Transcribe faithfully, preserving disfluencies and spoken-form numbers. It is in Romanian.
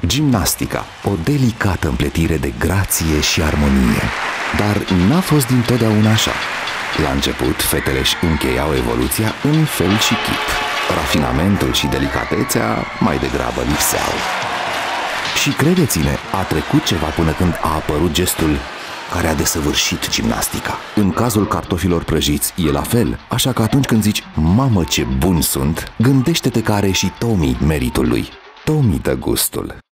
Gimnastica, o delicată împletire de grație și armonie. Dar n-a fost dintotdeauna așa. La început, fetele își încheiau evoluția în fel și chip. Rafinamentul și delicatețea mai degrabă lipseau. Și credeți-ne, a trecut ceva până când a apărut gestul care a desăvârșit gimnastica. În cazul cartofilor prăjiți e la fel, așa că atunci când zici "mamă ce buni sunt", gândește-te că are și Tommy meritul lui. Tommy dă gustul.